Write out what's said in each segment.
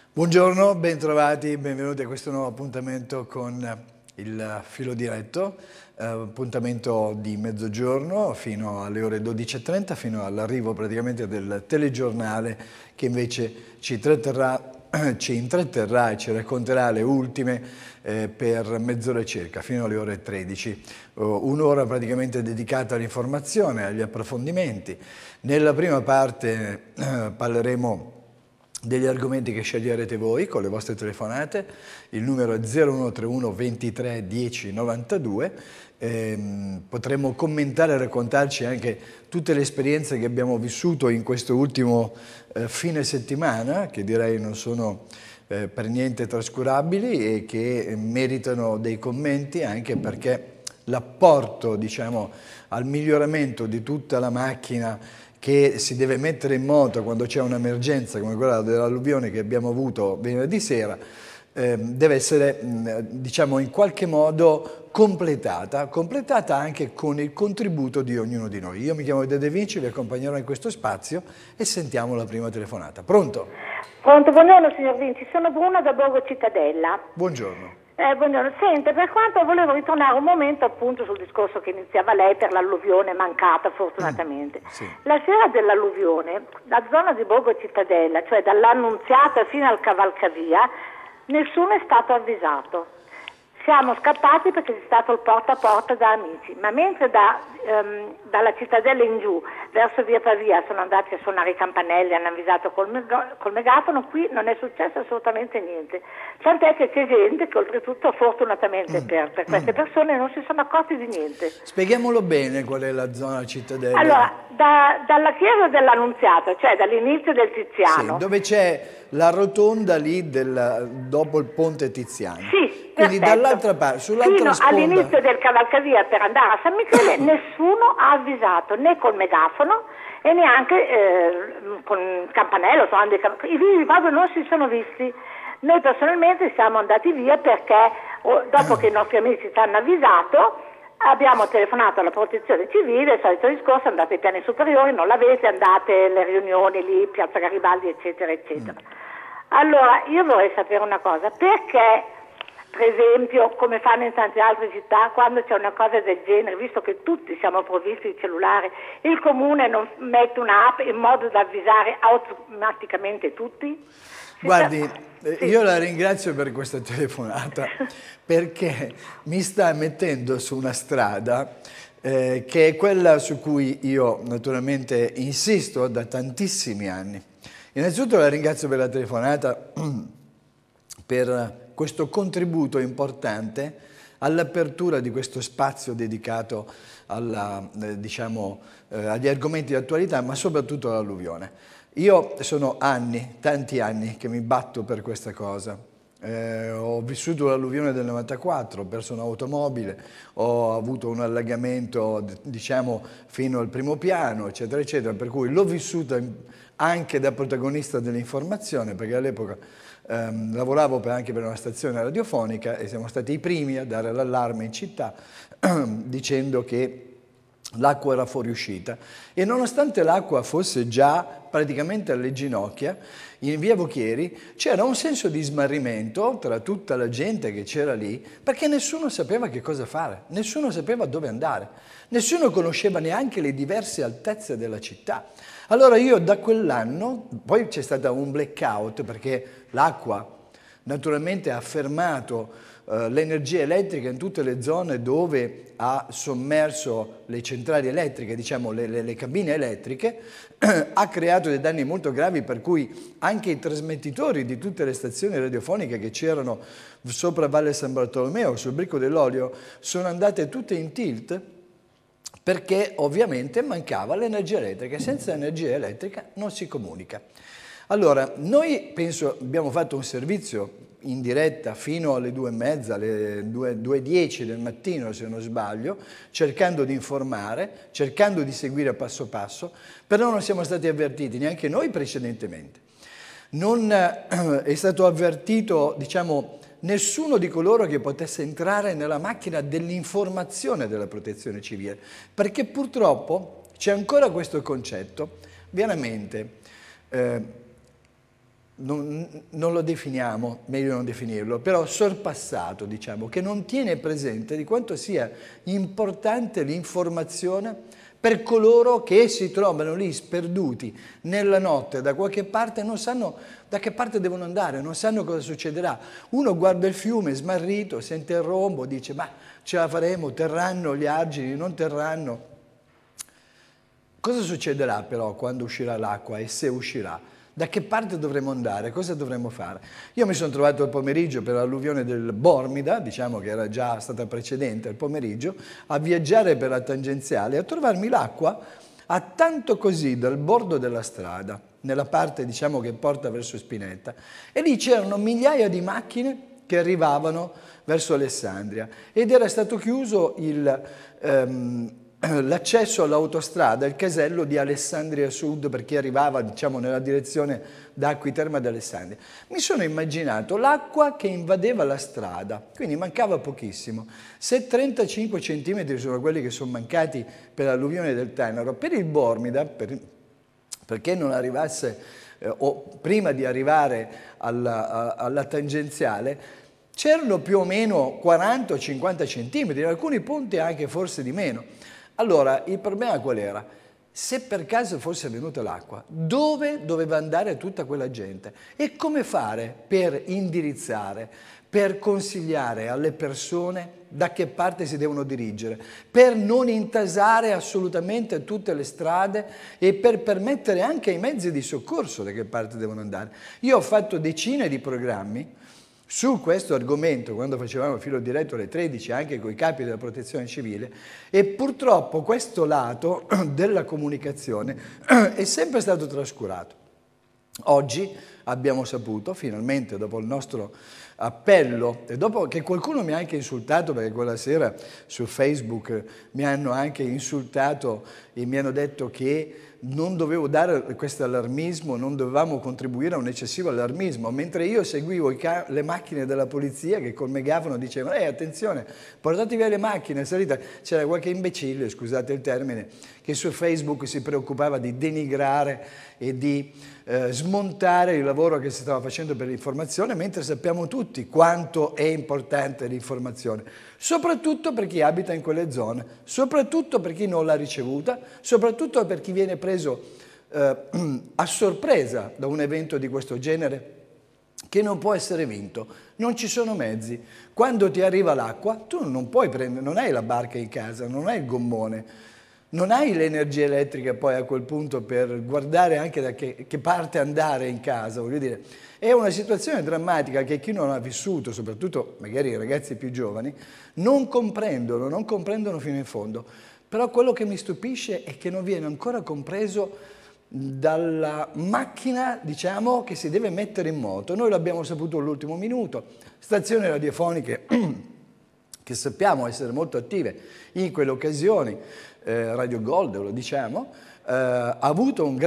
Buongiorno, bentrovati, benvenuti a questo nuovo appuntamento con il Filo Diretto, appuntamento di mezzogiorno fino alle ore 12:30, fino all'arrivo praticamente del telegiornale che invece ci intratterrà e ci racconterà le ultime per mezz'ora circa, fino alle ore 13. Un'ora praticamente dedicata all'informazione, agli approfondimenti. Nella prima parte parleremo degli argomenti che sceglierete voi con le vostre telefonate. Il numero è 0131 23 10 92. Potremo commentare e raccontarci anche tutte le esperienze che abbiamo vissuto in questo ultimo fine settimana, che direi non sono per niente trascurabili e che meritano dei commenti, anche perché l'apporto, diciamo, al miglioramento di tutta la macchina che si deve mettere in moto quando c'è un'emergenza come quella dell'alluvione che abbiamo avuto venerdì sera, deve essere, diciamo, in qualche modo completata anche con il contributo di ognuno di noi. Io mi chiamo De Vinci, vi accompagnerò in questo spazio e sentiamo la prima telefonata. Pronto? Pronto, buongiorno signor Vinci, sono Bruna da Borgo Cittadella. Buongiorno. Buongiorno, senta, per quanto volevo ritornare un momento appunto sul discorso che iniziava lei per l'alluvione mancata fortunatamente. Sì. La sera dell'alluvione, la zona di Borgo Cittadella, cioè dall'Annunziata fino al Cavalcavia, nessuno è stato avvisato. Siamo scappati perché c'è stato il porta a porta da amici, ma mentre dalla Cittadella in giù verso via Pavia sono andati a suonare i campanelli, hanno avvisato col megafono, qui non è successo assolutamente niente. Tant'è che c'è gente che oltretutto fortunatamente per queste persone non si sono accorti di niente. Spieghiamolo bene qual è la zona Cittadella. Allora, dalla chiesa dell'Annunziata, cioè dall'inizio del Tiziano. Sì, dove c'è la rotonda lì dopo il ponte Tiziano. Sì, quindi perfetto. Dall'altra parte, sull'altra fino sponda. All'inizio del Cavalcavia per andare a San Michele nessuno ha avvisato, né col megafono e neanche con il campanello. I vivi proprio non si sono visti. Noi personalmente siamo andati via perché dopo che i nostri amici ci hanno avvisato abbiamo telefonato alla protezione civile, il solito discorso, andate ai piani superiori, non l'avete, andate alle riunioni lì, Piazza Garibaldi, eccetera, eccetera. Allora, io vorrei sapere una cosa, perché, per esempio, come fanno in tante altre città, quando c'è una cosa del genere, visto che tutti siamo provvisti di cellulare, il comune non mette un'app in modo da avvisare automaticamente tutti? Guardi, sì. Io la ringrazio per questa telefonata perché mi sta mettendo su una strada che è quella su cui io naturalmente insisto da tantissimi anni. Innanzitutto la ringrazio per la telefonata, per questo contributo importante all'apertura di questo spazio dedicato diciamo, agli argomenti di attualità, ma soprattutto all'alluvione. Io sono anni, tanti anni, che mi batto per questa cosa. Ho vissuto l'alluvione del 94, ho perso un'automobile, ho avuto un allagamento, diciamo, fino al primo piano, eccetera, eccetera, per cui l'ho vissuta anche da protagonista dell'informazione, perché all'epoca lavoravo anche per una stazione radiofonica e siamo stati i primi a dare l'allarme in città dicendo che l'acqua era fuoriuscita e nonostante l'acqua fosse già praticamente alle ginocchia, in via Vocchieri c'era un senso di smarrimento tra tutta la gente che c'era lì perché nessuno sapeva che cosa fare, nessuno sapeva dove andare, nessuno conosceva neanche le diverse altezze della città. Allora io da quell'anno, poi c'è stato un blackout perché l'acqua naturalmente ha fermato l'energia elettrica in tutte le zone dove ha sommerso le centrali elettriche, diciamo le cabine elettriche, ha creato dei danni molto gravi per cui anche i trasmettitori di tutte le stazioni radiofoniche che c'erano sopra Valle San Bartolomeo, sul Bricco dell'Olio, sono andate tutte in tilt perché ovviamente mancava l'energia elettrica. Senza energia elettrica non si comunica. Allora, noi penso abbiamo fatto un servizio in diretta fino alle 2:30, alle 2:10 del mattino se non sbaglio, cercando di informare, cercando di seguire passo passo, però non siamo stati avvertiti neanche noi precedentemente. Non è stato avvertito, diciamo, nessuno di coloro che potesse entrare nella macchina dell'informazione della protezione civile, perché purtroppo c'è ancora questo concetto veramente non lo definiamo, meglio non definirlo, però sorpassato, diciamo, che non tiene presente di quanto sia importante l'informazione per coloro che si trovano lì sperduti nella notte da qualche parte e non sanno da che parte devono andare, non sanno cosa succederà. Uno guarda il fiume smarrito, sente il rombo, dice ma ce la faremo, terranno gli argini, non terranno. Cosa succederà però quando uscirà l'acqua e se uscirà? Da che parte dovremo andare? Cosa dovremo fare? Io mi sono trovato il pomeriggio per l'alluvione del Bormida, diciamo che era già stata precedente il pomeriggio, a viaggiare per la tangenziale, a trovarmi l'acqua a tanto così dal bordo della strada, nella parte diciamo che porta verso Spinetta, e lì c'erano migliaia di macchine che arrivavano verso Alessandria ed era stato chiuso l'accesso all'autostrada, il casello di Alessandria Sud per chi arrivava diciamo nella direzione da Acquiterme ad Alessandria. Mi sono immaginato l'acqua che invadeva la strada, quindi mancava pochissimo. Se 35 centimetri sono quelli che sono mancati per l'alluvione del Tanaro, per il Bormida, perché non arrivasse o prima di arrivare alla tangenziale, c'erano più o meno 40 o 50 centimetri, in alcuni punti anche forse di meno. Allora, il problema qual era? Se per caso fosse venuta l'acqua, dove doveva andare tutta quella gente? E come fare per indirizzare, per consigliare alle persone da che parte si devono dirigere, per non intasare assolutamente tutte le strade e per permettere anche ai mezzi di soccorso da che parte devono andare? Io ho fatto decine di programmi su questo argomento, quando facevamo il filo diretto alle 13, anche con i capi della protezione civile, e purtroppo questo lato della comunicazione è sempre stato trascurato. Oggi abbiamo saputo, finalmente, dopo il nostro appello, e dopo che qualcuno mi ha anche insultato, perché quella sera su Facebook mi hanno anche insultato e mi hanno detto che non dovevo dare questo allarmismo, non dovevamo contribuire a un eccessivo allarmismo, mentre io seguivo le macchine della polizia che col megafono dicevano attenzione, portate via le macchine, salite. C'era qualche imbecille, scusate il termine, che su Facebook si preoccupava di denigrare e di smontare il lavoro che si stava facendo per l'informazione, mentre sappiamo tutti quanto è importante l'informazione, soprattutto per chi abita in quelle zone, soprattutto per chi non l'ha ricevuta, soprattutto per chi viene preso a sorpresa da un evento di questo genere che non può essere vinto. Non ci sono mezzi. Quando ti arriva l'acqua, tu non puoi prendere, non hai la barca in casa, non hai il gommone, non hai l'energia elettrica poi a quel punto per guardare anche da che parte andare in casa, voglio dire. È una situazione drammatica che chi non ha vissuto, soprattutto magari i ragazzi più giovani, non comprendono fino in fondo. Però quello che mi stupisce è che non viene ancora compreso dalla macchina, diciamo, che si deve mettere in moto. Noi l'abbiamo saputo all'ultimo minuto, stazioni radiofoniche che sappiamo essere molto attive in quelle occasioni, Radio Gold, lo diciamo, ha avuto una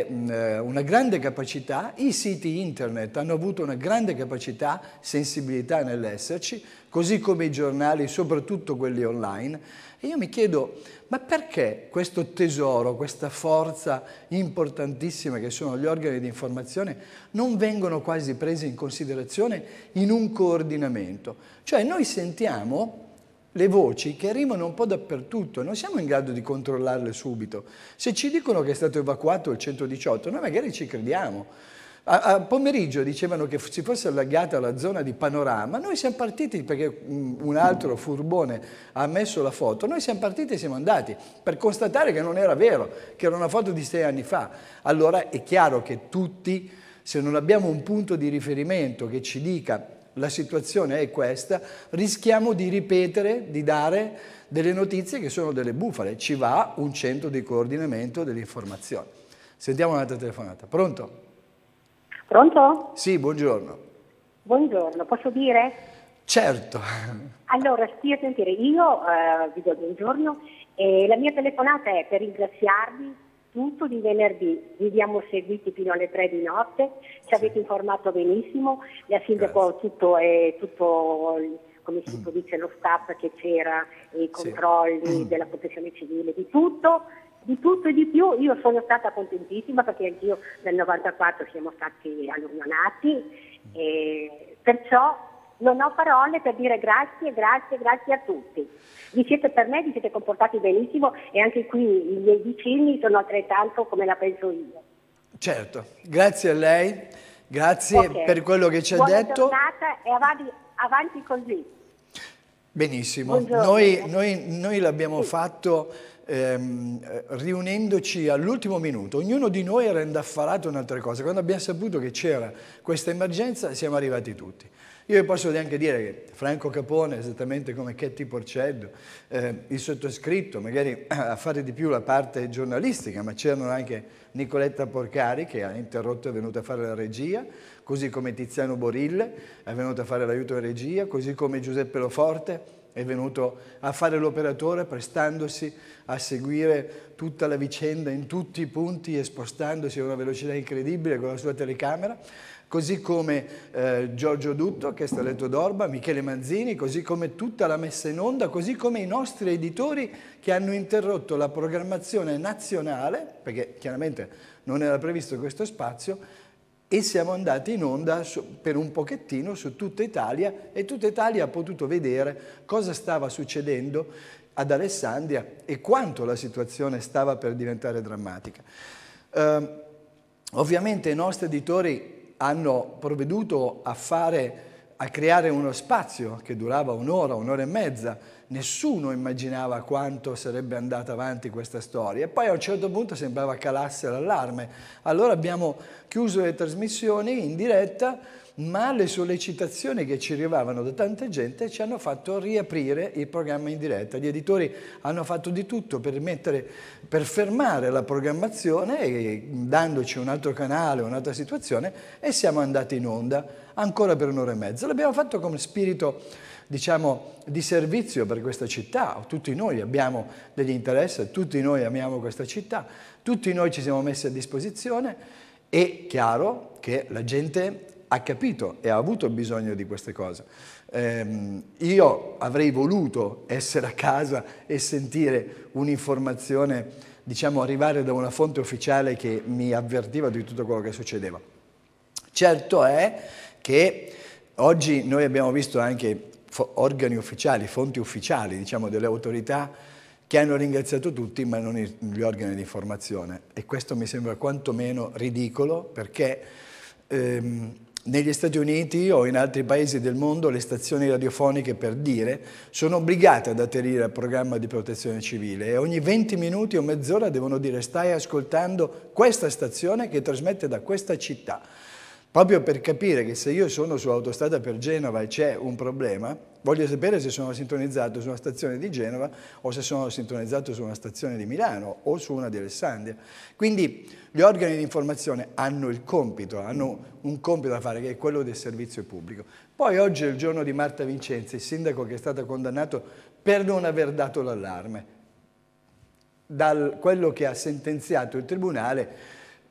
grande capacità, i siti internet hanno avuto una grande capacità, sensibilità nell'esserci, così come i giornali, soprattutto quelli online. E io mi chiedo, ma perché questo tesoro, questa forza importantissima che sono gli organi di informazione non vengono quasi presi in considerazione in un coordinamento? Cioè noi sentiamo le voci che arrivano un po' dappertutto, non siamo in grado di controllarle subito. Se ci dicono che è stato evacuato il 118, noi magari ci crediamo. A pomeriggio dicevano che si fosse allagata la zona di Panorama, noi siamo partiti perché un altro furbone ha messo la foto, noi siamo partiti e siamo andati per constatare che non era vero, che era una foto di 6 anni fa. Allora è chiaro che tutti, se non abbiamo un punto di riferimento che ci dica la situazione è questa, rischiamo di ripetere, di dare delle notizie che sono delle bufale. Ci va un centro di coordinamento dell'informazione. Sentiamo un'altra telefonata. Pronto? Pronto? Sì, buongiorno. Buongiorno, posso dire? Certo. Allora, stia a sentire, io vi do buongiorno e la mia telefonata è per ringraziarvi tutto di venerdì, vi abbiamo seguiti fino alle 3 di notte, ci avete informato benissimo, la sindaco tutto, come si dice, lo staff che c'era, i controlli della protezione civile, di tutto, di tutto e di più. Io sono stata contentissima perché anch'io nel 94 siamo stati allontanati, e perciò non ho parole per dire grazie, grazie, grazie a tutti. Vi siete per me, vi siete comportati benissimo e anche qui i miei vicini sono altrettanto come la penso io. Certo, grazie a lei, grazie per quello che ci ha detto. Buona giornata e avanti così. Benissimo, noi l'abbiamo fatto riunendoci all'ultimo minuto, ognuno di noi era indaffarato in altre cose. Quando abbiamo saputo che c'era questa emergenza siamo arrivati tutti. Io vi posso anche dire che Franco Capone, esattamente come Ketty Porceddu, il sottoscritto, magari a fare di più la parte giornalistica, ma c'erano anche Nicoletta Porcari che ha interrotto e è venuta a fare la regia, così come Tiziano Borille è venuto a fare l'aiuto in regia, così come Giuseppe Loforte è venuto a fare l'operatore prestandosi a seguire tutta la vicenda in tutti i punti e spostandosi a una velocità incredibile con la sua telecamera, così come Giorgio Dutto che è Staletto d'Orba, Michele Manzini, così come tutta la messa in onda, così come i nostri editori che hanno interrotto la programmazione nazionale, perché chiaramente non era previsto questo spazio, e siamo andati in onda per un pochettino su tutta Italia e tutta Italia ha potuto vedere cosa stava succedendo ad Alessandria e quanto la situazione stava per diventare drammatica. Ovviamente i nostri editori hanno provveduto a creare uno spazio che durava un'ora e mezza. Nessuno immaginava quanto sarebbe andata avanti questa storia e poi a un certo punto sembrava calasse l'allarme. Allora abbiamo chiuso le trasmissioni in diretta, ma le sollecitazioni che ci arrivavano da tanta gente ci hanno fatto riaprire il programma in diretta. Gli editori hanno fatto di tutto per fermare la programmazione e dandoci un altro canale, un'altra situazione, e siamo andati in onda ancora per un'ora e mezza. L'abbiamo fatto con spirito, diciamo, di servizio per questa città. Tutti noi abbiamo degli interessi, tutti noi amiamo questa città, tutti noi ci siamo messi a disposizione. È chiaro che la gente ha capito e ha avuto bisogno di queste cose. Io avrei voluto essere a casa e sentire un'informazione, diciamo, arrivare da una fonte ufficiale che mi avvertiva di tutto quello che succedeva. Certo è che oggi noi abbiamo visto anche organi ufficiali, fonti ufficiali, diciamo, delle autorità che hanno ringraziato tutti, ma non gli organi di informazione. E questo mi sembra quantomeno ridicolo, perché negli Stati Uniti o in altri paesi del mondo le stazioni radiofoniche, per dire, sono obbligate ad aderire al programma di protezione civile e ogni 20 minuti o mezz'ora devono dire stai ascoltando questa stazione che trasmette da questa città. Proprio per capire che se io sono sull'autostrada per Genova e c'è un problema, voglio sapere se sono sintonizzato su una stazione di Genova o se sono sintonizzato su una stazione di Milano o su una di Alessandria. Quindi gli organi di informazione hanno un compito da fare, che è quello del servizio pubblico. Poi oggi è il giorno di Marta Vincenzi, il sindaco che è stato condannato per non aver dato l'allarme. Da quello che ha sentenziato il Tribunale,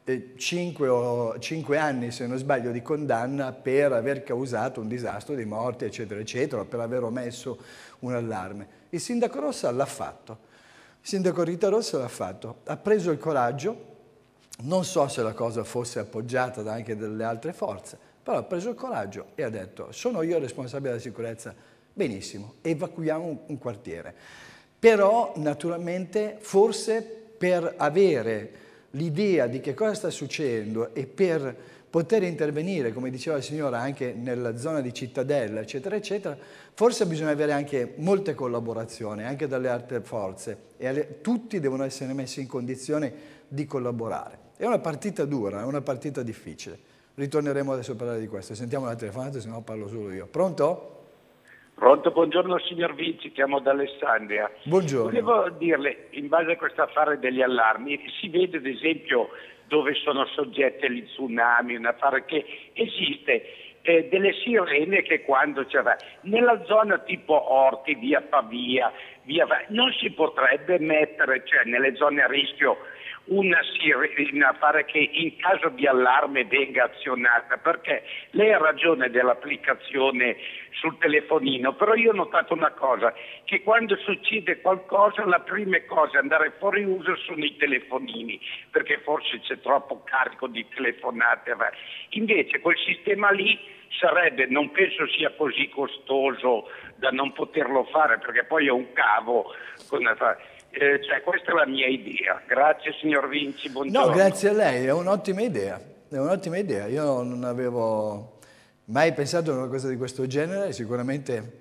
5 anni, se non sbaglio, di condanna per aver causato un disastro di morte, eccetera, eccetera, per aver omesso un allarme. Il sindaco Rossa l'ha fatto, il sindaco Rita Rossa l'ha fatto, ha preso il coraggio, non so se la cosa fosse appoggiata anche dalle altre forze, però ha preso il coraggio e ha detto sono io responsabile della sicurezza, benissimo, evacuiamo un quartiere. Però naturalmente forse per avere l'idea di che cosa sta succedendo e per poter intervenire, come diceva la signora, anche nella zona di Cittadella, eccetera, eccetera, forse bisogna avere anche molte collaborazioni, anche dalle altre forze, e tutti devono essere messi in condizione di collaborare. È una partita dura, è una partita difficile. Ritorneremo adesso a parlare di questo. Sentiamo la telefonata, se no parlo solo io. Pronto? Pronto, buongiorno signor Vinci, chiamo da Alessandria. Buongiorno. Volevo dirle, in base a questo affare degli allarmi, si vede ad esempio dove sono soggette gli tsunami, un affare che esiste delle sirene che quando c'era nella zona tipo Orti, via Pavia, via vai. Non si potrebbe mettere, cioè, nelle zone a rischio una sirena, fare che in caso di allarme venga azionata, perché lei ha ragione dell'applicazione sul telefonino, però io ho notato una cosa, che quando succede qualcosa la prima cosa a andare fuori uso sono i telefonini, perché forse c'è troppo carico di telefonate. Invece quel sistema lì sarebbe, non penso sia così costoso da non poterlo fare, perché poi è un cavo con cioè, questa è la mia idea. Grazie signor Vinci, buongiorno. No, grazie a lei, è un'ottima idea. È un'ottima idea. Io non avevo mai pensato a una cosa di questo genere, sicuramente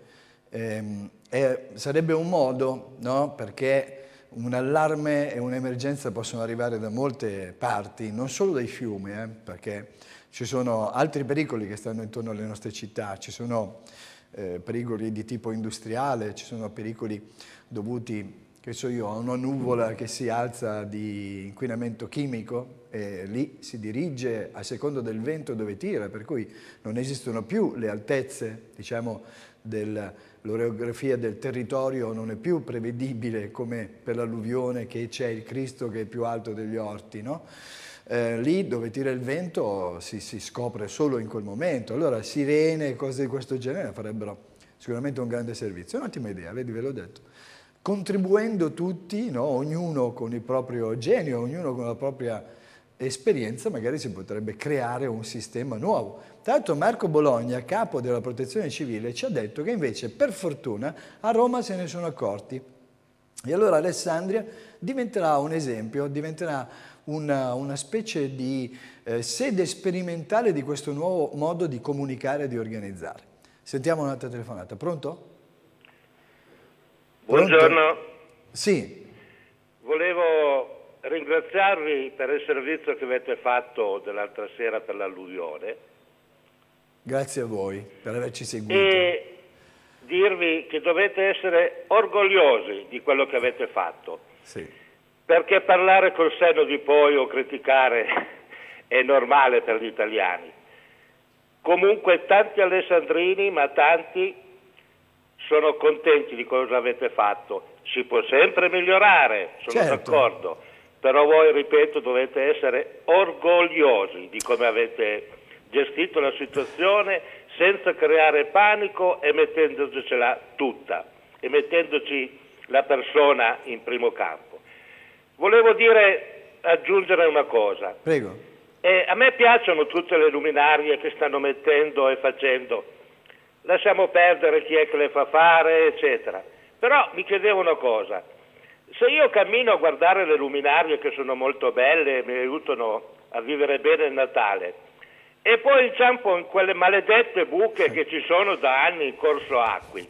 sarebbe un modo, no? Perché un allarme e un'emergenza possono arrivare da molte parti, non solo dai fiumi, perché ci sono altri pericoli che stanno intorno alle nostre città, ci sono pericoli di tipo industriale, ci sono pericoli dovuti, che so io, a una nuvola che si alza di inquinamento chimico e lì si dirige a seconda del vento dove tira, per cui non esistono più le altezze, diciamo, l'oreografia del territorio non è più prevedibile come per l'alluvione, che c'è il Cristo che è più alto degli orti, no? Lì dove tira il vento si scopre solo in quel momento, allora sirene e cose di questo genere farebbero sicuramente un grande servizio. È un'ottima idea, vedi, ve l'ho detto. Contribuendo tutti, no? Ognuno con il proprio genio, ognuno con la propria esperienza, magari si potrebbe creare un sistema nuovo. Tra l'altro Marco Bologna, capo della Protezione Civile, ci ha detto che invece, per fortuna, a Roma se ne sono accorti. E allora Alessandria diventerà un esempio, diventerà una specie di sede sperimentale di questo nuovo modo di comunicare e di organizzare. Sentiamo un'altra telefonata. Pronto? Buongiorno. Pronto? Sì. Volevo ringraziarvi per il servizio che avete fatto dell'altra sera per l'alluvione. Grazie a voi per averci seguito. E dirvi che dovete essere orgogliosi di quello che avete fatto. Sì. Perché parlare col senno di poi o criticare è normale per gli italiani. Comunque tanti alessandrini, ma tanti sono contenti di cosa avete fatto. Si può sempre migliorare, sono certo. d'accordo, però voi, ripeto, dovete essere orgogliosi di come avete gestito la situazione senza creare panico e mettendocela tutta e mettendoci la persona in primo campo. Volevo aggiungere una cosa. Prego. A me piacciono tutte le luminarie che stanno mettendo e facendo. Lasciamo perdere chi è che le fa fare, eccetera. Però mi chiedevo una cosa. Se io cammino a guardare le luminarie che sono molto belle e mi aiutano a vivere bene il Natale, e poi inciampo in quelle maledette buche che ci sono da anni in Corso Acqui,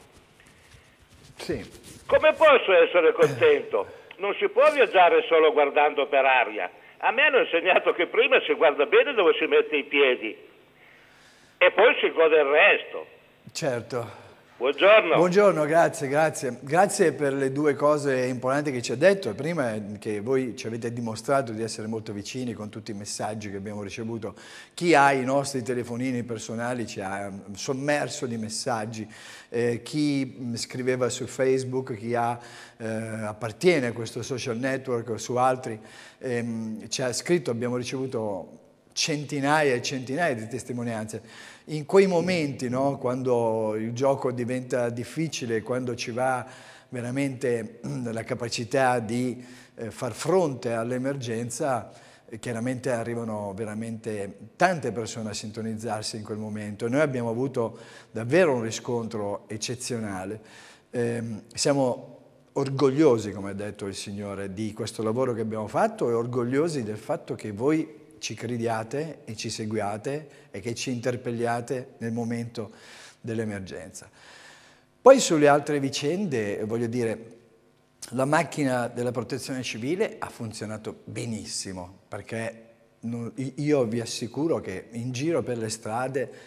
sì. Come posso essere contento? Non si può viaggiare solo guardando per aria. A me hanno insegnato che prima si guarda bene dove si mette i piedi e poi si gode il resto. Certo. Buongiorno. Buongiorno, grazie. Grazie per le due cose importanti che ci ha detto. Prima è che voi ci avete dimostrato di essere molto vicini con tutti i messaggi che abbiamo ricevuto. Chi ha i nostri telefonini personali ci ha sommerso di messaggi. Chi scriveva su Facebook, chi appartiene a questo social network o su altri, ci ha scritto, abbiamo ricevuto centinaia e centinaia di testimonianze. In quei momenti, no, quando il gioco diventa difficile, quando ci va veramente la capacità di far fronte all'emergenza, chiaramente arrivano veramente tante persone a sintonizzarsi in quel momento. Noi abbiamo avuto davvero un riscontro eccezionale. Siamo orgogliosi, come ha detto il Signore, di questo lavoro che abbiamo fatto e orgogliosi del fatto che voi ci crediate e ci seguiate e che ci interpelliate nel momento dell'emergenza. Poi sulle altre vicende, voglio dire, la macchina della protezione civile ha funzionato benissimo, perché io vi assicuro che in giro per le strade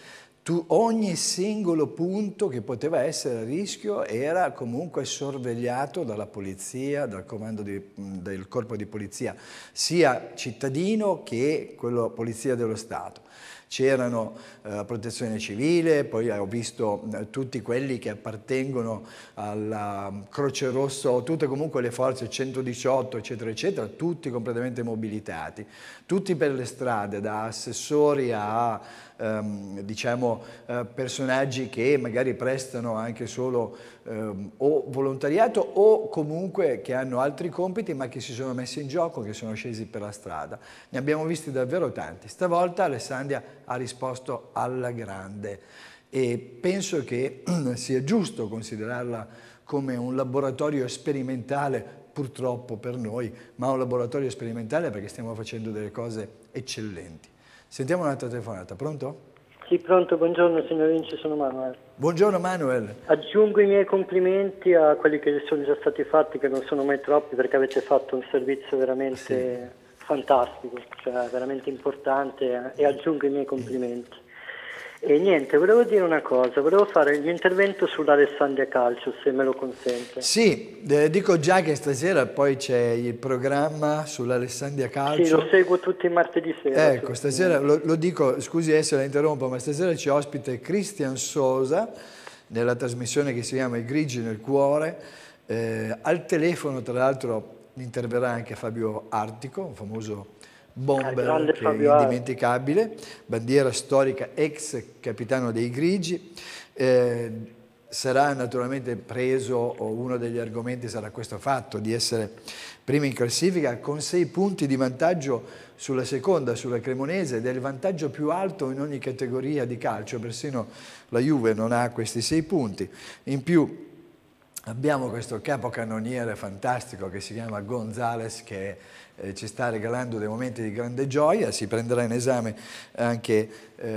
ogni singolo punto che poteva essere a rischio era comunque sorvegliato dalla polizia, dal comando del corpo di polizia, sia cittadino che quello polizia dello Stato. C'erano protezione civile, poi ho visto tutti quelli che appartengono alla Croce Rossa o tutte comunque le forze 118 eccetera eccetera, tutti completamente mobilitati, tutti per le strade, da assessori a diciamo personaggi che magari prestano anche solo o volontariato o comunque che hanno altri compiti ma che si sono messi in gioco, che sono scesi per la strada. Ne abbiamo visti davvero tanti. Stavolta Alessandria ha risposto alla grande e penso che sia giusto considerarla come un laboratorio sperimentale, purtroppo per noi, ma un laboratorio sperimentale perché stiamo facendo delle cose eccellenti. Sentiamo un'altra telefonata, pronto? Sì, pronto, buongiorno signor Vinci, sono Manuel. Buongiorno Manuel. Aggiungo i miei complimenti a quelli che sono già stati fatti, che non sono mai troppi, perché avete fatto un servizio veramente fantastico, cioè veramente importante, e aggiungo i miei complimenti. E niente, volevo dire una cosa, volevo fare l'intervento sull'Alessandria Calcio, se me lo consente. Sì, dico già che stasera poi c'è il programma sull'Alessandria Calcio. Sì, lo seguo tutti i martedì sera. Ecco, stasera lo dico, scusi se la interrompo, ma stasera c'è ospite Cristian Sosa nella trasmissione che si chiama I Grigi nel cuore. Al telefono, tra l'altro, interverrà anche Fabio Artico, un famoso bomber che è indimenticabile, bandiera storica, ex capitano dei Grigi. Sarà naturalmente preso, o uno degli argomenti sarà questo fatto di essere prima in classifica con 6 punti di vantaggio sulla seconda, sulla Cremonese, ed è il vantaggio più alto in ogni categoria di calcio, persino la Juve non ha questi 6 punti. In più abbiamo questo capocannoniere fantastico che si chiama Gonzales, che ci sta regalando dei momenti di grande gioia. Si prenderà in esame anche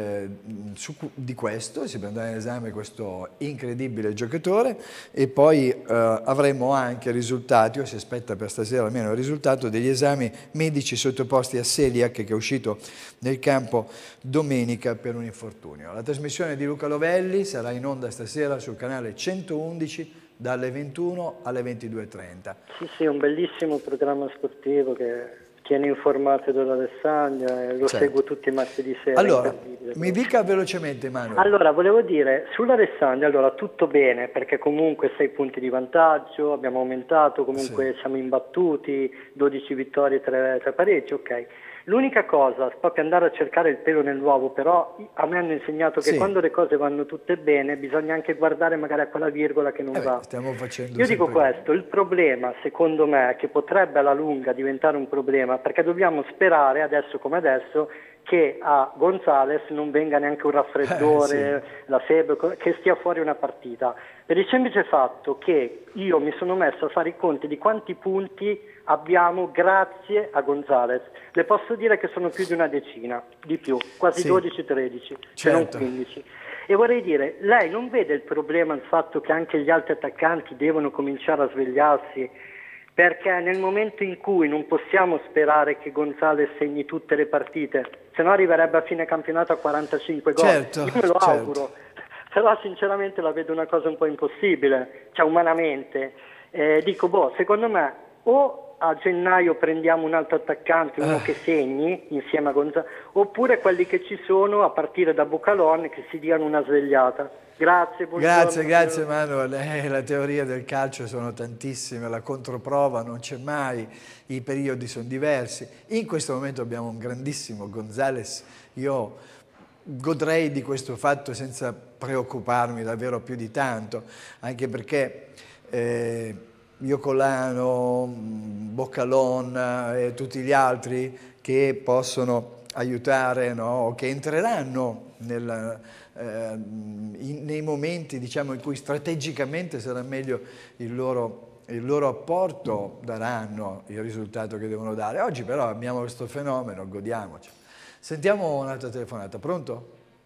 di questo, si prenderà in esame questo incredibile giocatore, e poi avremo anche risultati, o si aspetta per stasera almeno il risultato degli esami medici sottoposti a Celiac, che è uscito nel campo domenica per un infortunio. La trasmissione di Luca Lovelli sarà in onda stasera sul canale 111 dalle 21 alle 22:30. Sì, un bellissimo programma sportivo che tiene informato dall'Alessandria, e lo seguo tutti i martedì sera. Allora, mi dica velocemente, Manuel. Allora, volevo dire, sull'Alessandria, allora tutto bene, perché comunque 6 punti di vantaggio, abbiamo aumentato, comunque siamo imbattuti, 12 vittorie, 3 pareggi, ok. L'unica cosa, proprio andare a cercare il pelo nell'uovo, però a me hanno insegnato che quando le cose vanno tutte bene bisogna anche guardare magari a quella virgola che non va. Stiamo facendo Io dico questo, il problema secondo me, che potrebbe alla lunga diventare un problema, perché dobbiamo sperare adesso come adesso che a Gonzales non venga neanche un raffreddore, la febbre, che stia fuori una partita, per il semplice fatto che io mi sono messo a fare i conti di quanti punti abbiamo grazie a Gonzales. Le posso dire che sono più di una decina, di più, quasi 12-13, se non 15. E vorrei dire, lei non vede il problema, il fatto che anche gli altri attaccanti devono cominciare a svegliarsi, perché nel momento in cui non possiamo sperare che Gonzales segni tutte le partite, se no arriverebbe a fine campionato a 45 gol. Io me lo auguro, però sinceramente la vedo una cosa un po' impossibile, cioè umanamente. Dico, secondo me o a gennaio prendiamo un altro attaccante, uno che segni insieme a Gonzales, oppure quelli che ci sono, a partire da Bucalon, che si diano una svegliata. Grazie, buongiorno. Grazie Manuel. La teoria del calcio sono tantissime, la controprova non c'è mai, i periodi sono diversi. In questo momento abbiamo un grandissimo Gonzales, io godrei di questo fatto senza preoccuparmi davvero più di tanto, anche perché Iocolano, Boccalon e tutti gli altri che possono aiutare, o che entreranno nei momenti, diciamo, in cui strategicamente sarà meglio il loro apporto, daranno il risultato che devono dare. Oggi però abbiamo questo fenomeno, godiamoci. Sentiamo un'altra telefonata. Pronto?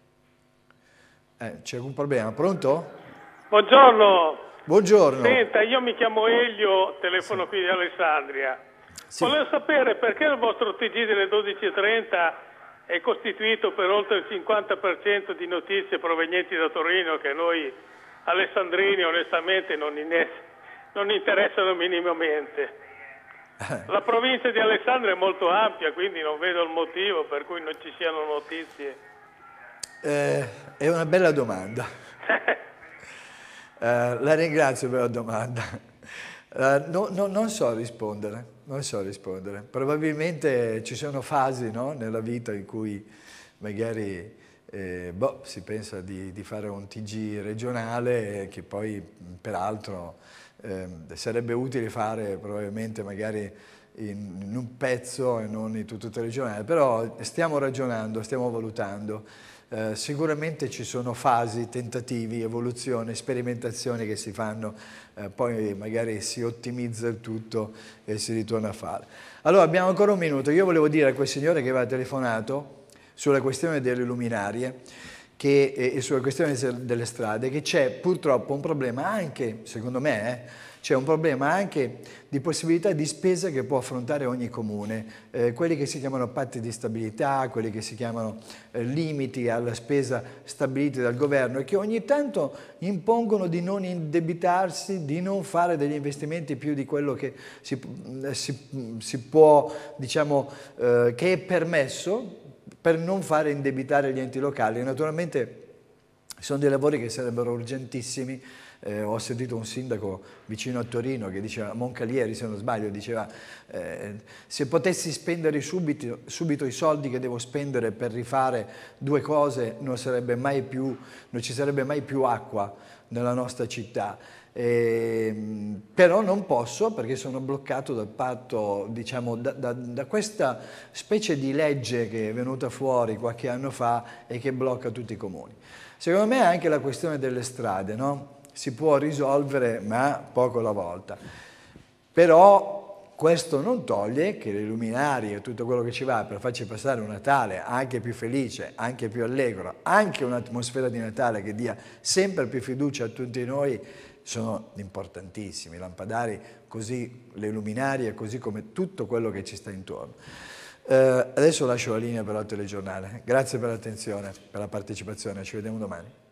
C'è alcun problema? Pronto? Buongiorno. Buongiorno. Senta, io mi chiamo Elio, telefono qui di Alessandria. Volevo sapere perché il vostro TG delle 12:30 è costituito per oltre il 50% di notizie provenienti da Torino che noi alessandrini onestamente non interessano minimamente. La provincia di Alessandria è molto ampia, quindi non vedo il motivo per cui non ci siano notizie. È una bella domanda. La ringrazio per la domanda. Non so rispondere, Probabilmente ci sono fasi, no, nella vita in cui magari si pensa di fare un TG regionale che poi peraltro sarebbe utile fare probabilmente magari in un pezzo e non in tutto il regionale, però stiamo ragionando, stiamo valutando. Sicuramente ci sono fasi, tentativi, evoluzioni, sperimentazioni che si fanno, poi magari si ottimizza il tutto e si ritorna a fare. Allora abbiamo ancora un minuto. Io volevo dire a quel signore che aveva telefonato sulla questione delle luminarie e sulla questione delle strade, che c'è purtroppo un problema anche, secondo me, c'è un problema anche di possibilità di spesa che può affrontare ogni comune, quelli che si chiamano patti di stabilità, quelli che si chiamano limiti alla spesa stabiliti dal governo e che ogni tanto impongono di non indebitarsi, di non fare degli investimenti più di quello che si può, diciamo, che è permesso, per non fare indebitare gli enti locali. Naturalmente sono dei lavori che sarebbero urgentissimi. Ho sentito un sindaco vicino a Torino che diceva, Moncalieri se non sbaglio, diceva se potessi spendere subito i soldi che devo spendere per rifare due cose non ci sarebbe mai più acqua nella nostra città. Però non posso perché sono bloccato dal patto, diciamo, da questa specie di legge che è venuta fuori qualche anno fa e che blocca tutti i comuni. Secondo me anche la questione delle strade, no? Si può risolvere, ma poco alla volta. Però questo non toglie che le luminarie e tutto quello che ci va per farci passare un Natale anche più felice, anche più allegro, anche un'atmosfera di Natale che dia sempre più fiducia a tutti noi, sono importantissimi. I lampadari, così le luminarie, così come tutto quello che ci sta intorno. Adesso lascio la linea per il telegiornale. Grazie per l'attenzione, per la partecipazione. Ci vediamo domani.